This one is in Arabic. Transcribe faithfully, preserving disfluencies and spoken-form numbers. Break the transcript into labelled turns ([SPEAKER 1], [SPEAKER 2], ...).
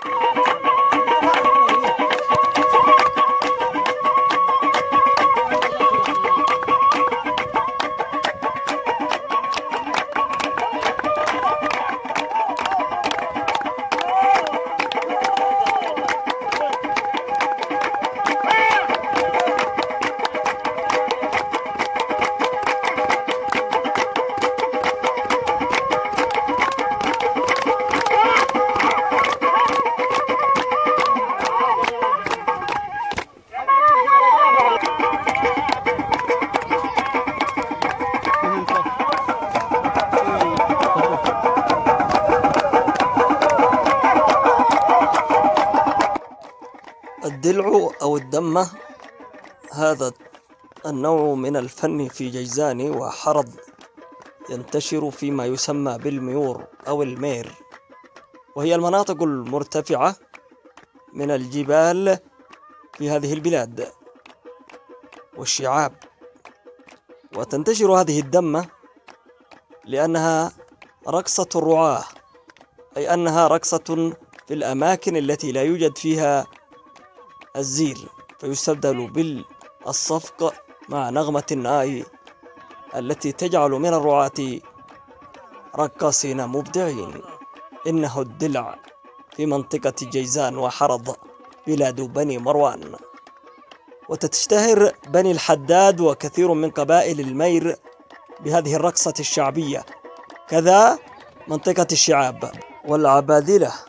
[SPEAKER 1] الدلع أو الدمة هذا النوع من الفن في جيزان وحرض ينتشر فيما يسمى بالميور أو المير، وهي المناطق المرتفعة من الجبال في هذه البلاد والشعاب. وتنتشر هذه الدمة لأنها رقصة الرعاة، أي أنها رقصة في الأماكن التي لا يوجد فيها الزير، فيستبدل بالصفق مع نغمة الناي التي تجعل من الرعاة رقاصين مبدعين. إنه الدلع في منطقة جيزان وحرض بلاد بني مروان، وتشتهر بني الحداد وكثير من قبائل المير بهذه الرقصة الشعبية، كذا منطقة الشعاب والعبادلة.